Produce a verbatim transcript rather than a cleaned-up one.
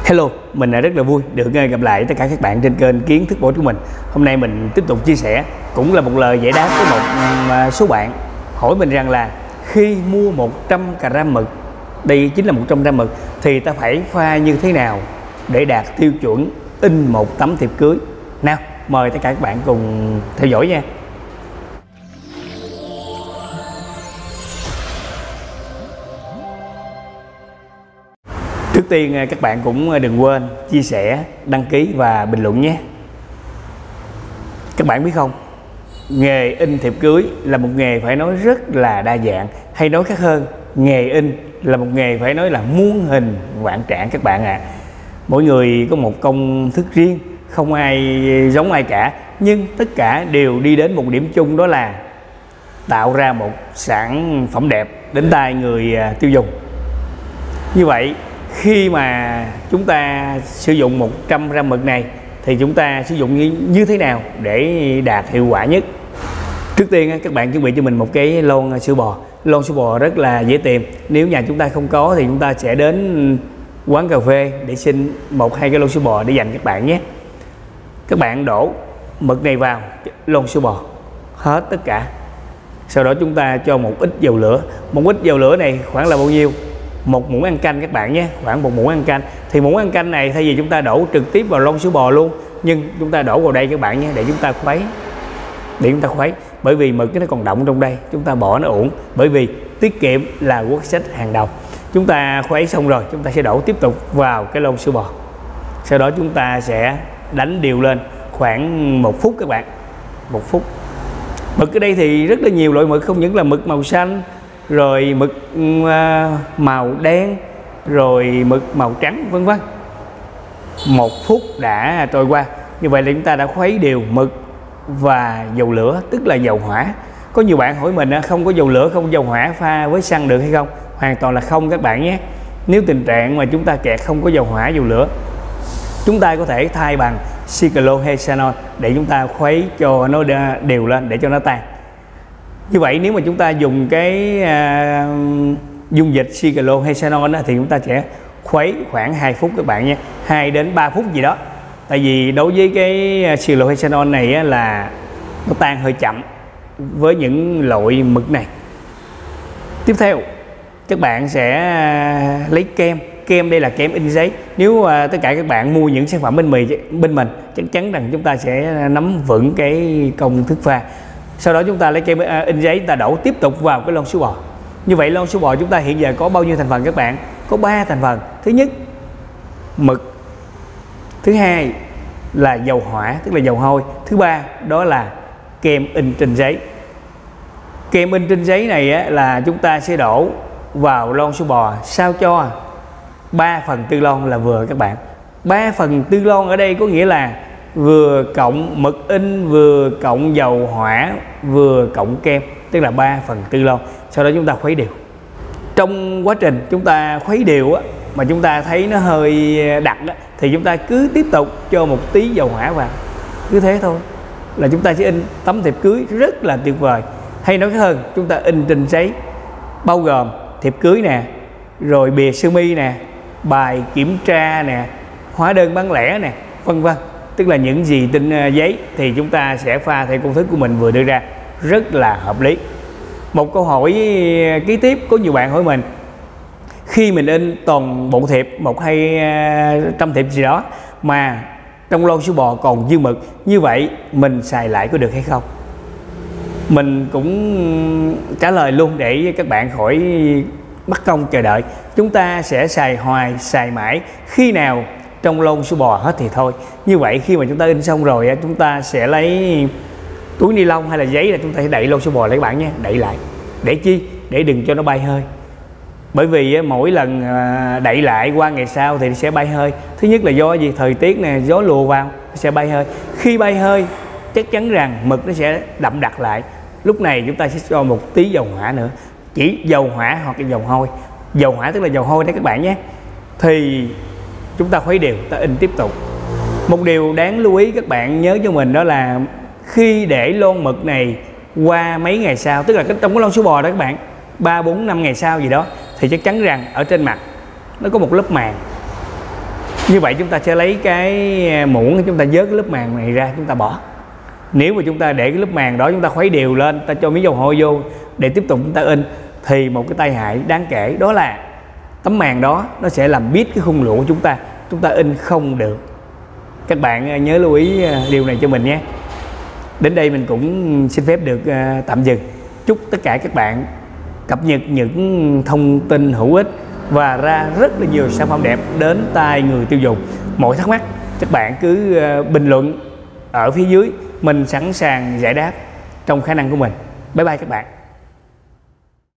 Hello, mình rất là vui được gặp lại tất cả các bạn trên kênh Kiến Thức Bổ của mình. Hôm nay mình tiếp tục chia sẻ cũng là một lời giải đáp với một số bạn hỏi mình rằng là khi mua một trăm gram mực, đây chính là một trăm gram mực, thì ta phải pha như thế nào để đạt tiêu chuẩn in một tấm thiệp cưới. Nào, mời tất cả các bạn cùng theo dõi nha. Trước tiên các bạn cũng đừng quên chia sẻ, đăng ký và bình luận nhé. Các bạn biết không, nghề in thiệp cưới là một nghề phải nói rất là đa dạng, hay nói khác hơn, nghề in là một nghề phải nói là muôn hình vạn trạng các bạn ạ. À. Mỗi người có một công thức riêng, không ai giống ai cả, nhưng tất cả đều đi đến một điểm chung, đó là tạo ra một sản phẩm đẹp đến tay người tiêu dùng. Như vậy khi mà chúng ta sử dụng một trăm gram mực này thì chúng ta sử dụng như, như thế nào để đạt hiệu quả nhất? Trước tiên các bạn chuẩn bị cho mình một cái lon sữa bò. Lon sữa bò rất là dễ tìm. Nếu nhà chúng ta không có thì chúng ta sẽ đến quán cà phê để xin một hai cái lon sữa bò để dành các bạn nhé. Các bạn đổ mực này vào lon sữa bò hết tất cả. Sau đó chúng ta cho một ít dầu lửa. Một ít dầu lửa này khoảng là bao nhiêu? Một muỗng ăn canh các bạn nhé, khoảng một muỗng ăn canh. Thì muỗng ăn canh này thay vì chúng ta đổ trực tiếp vào lon sữa bò luôn, nhưng chúng ta đổ vào đây các bạn nhé, để chúng ta khuấy, để chúng ta khuấy. Bởi vì mực nó còn động trong đây, chúng ta bỏ nó uổng. Bởi vì tiết kiệm là quốc sách hàng đầu. Chúng ta khuấy xong rồi, chúng ta sẽ đổ tiếp tục vào cái lon sữa bò. Sau đó chúng ta sẽ đánh đều lên khoảng một phút các bạn, một phút. Mực ở đây thì rất là nhiều loại mực, không những là mực màu xanh, rồi mực uh, màu đen, rồi mực màu trắng, vân vân. Một phút đã trôi qua. Như vậy là chúng ta đã khuấy đều mực và dầu lửa, tức là dầu hỏa. Có nhiều bạn hỏi mình không có dầu lửa, không có dầu hỏa pha với xăng được hay không? Hoàn toàn là không các bạn nhé. Nếu tình trạng mà chúng ta kẹt không có dầu hỏa, dầu lửa, chúng ta có thể thay bằng cyclohexanol để chúng ta khuấy cho nó đều lên, để cho nó tan. Như vậy nếu mà chúng ta dùng cái uh, dung dịch cyclohexanol thì chúng ta sẽ khuấy khoảng hai phút các bạn nhé, hai đến ba phút gì đó. Tại vì đối với cái cyclohexanol này á, là nó tan hơi chậm với những loại mực này. Tiếp theo các bạn sẽ lấy kem. Kem đây là kem in giấy. Nếu uh, tất cả các bạn mua những sản phẩm bên mì bên mình, chắc chắn rằng chúng ta sẽ nắm vững cái công thức pha. Sau đó chúng ta lấy kem in giấy, ta đổ tiếp tục vào cái lon sữa bò. Như vậy lon sữa bò chúng ta hiện giờ có bao nhiêu thành phần các bạn? Có ba thành phần. Thứ nhất, mực. Thứ hai là dầu hỏa, tức là dầu hôi. Thứ ba đó là kem in trên giấy. Kem in trên giấy này á, là chúng ta sẽ đổ vào lon sữa bò sao cho ba phần tư lon là vừa các bạn. ba phần tư lon ở đây có nghĩa là vừa cộng mực in, vừa cộng dầu hỏa, vừa cộng kem, tức là ba phần tư lon. Sau đó chúng ta khuấy đều. Trong quá trình chúng ta khuấy đều á, mà chúng ta thấy nó hơi đặc á, thì chúng ta cứ tiếp tục cho một tí dầu hỏa vào. Cứ thế thôi là chúng ta sẽ in tấm thiệp cưới rất là tuyệt vời. Hay nói hơn, chúng ta in trên giấy bao gồm thiệp cưới nè, rồi bìa sơ mi nè, bài kiểm tra nè, hóa đơn bán lẻ nè, vân vân. Tức là những gì trên giấy thì chúng ta sẽ pha theo công thức của mình vừa đưa ra, rất là hợp lý. Một câu hỏi kế tiếp, có nhiều bạn hỏi mình, khi mình in toàn bộ thiệp một hay trăm thiệp gì đó mà trong lon sữa bò còn dư mực, như vậy mình xài lại có được hay không? Mình cũng trả lời luôn để các bạn khỏi mất công chờ đợi. Chúng ta sẽ xài hoài, xài mãi, khi nào trong lon sữa bò hết thì thôi. Như vậy khi mà chúng ta in xong rồi, chúng ta sẽ lấy túi ni lông hay là giấy là chúng ta sẽ đậy lon sữa bò lại các bạn nhé, đậy lại. Để chi? Để đừng cho nó bay hơi. Bởi vì mỗi lần đậy lại qua ngày sau thì sẽ bay hơi. Thứ nhất là do gì? Thời tiết này, gió lùa vào, nó sẽ bay hơi. Khi bay hơi chắc chắn rằng mực nó sẽ đậm đặc lại. Lúc này chúng ta sẽ cho một tí dầu hỏa nữa, chỉ dầu hỏa hoặc là dầu hôi. Dầu hỏa tức là dầu hôi đấy các bạn nhé. Thì chúng ta khuấy đều, ta in tiếp tục. Một điều đáng lưu ý các bạn nhớ cho mình đó là khi để lon mực này qua mấy ngày sau, tức là trong cái lon sữa bò đó các bạn, ba bốn năm ngày sau gì đó, thì chắc chắn rằng ở trên mặt nó có một lớp màng. Như vậy chúng ta sẽ lấy cái muỗng, chúng ta vớt cái lớp màng này ra, chúng ta bỏ. Nếu mà chúng ta để cái lớp màng đó, chúng ta khuấy đều lên, ta cho miếng dầu hôi vô để tiếp tục chúng ta in, thì một cái tai hại đáng kể đó là tấm màng đó nó sẽ làm bít cái khung lụa của chúng ta, chúng ta in không được. Các bạn nhớ lưu ý điều này cho mình nhé. Đến đây mình cũng xin phép được tạm dừng. Chúc tất cả các bạn cập nhật những thông tin hữu ích và ra rất là nhiều sản phẩm đẹp đến tay người tiêu dùng. Mọi thắc mắc các bạn cứ bình luận ở phía dưới, mình sẵn sàng giải đáp trong khả năng của mình. Bye bye các bạn.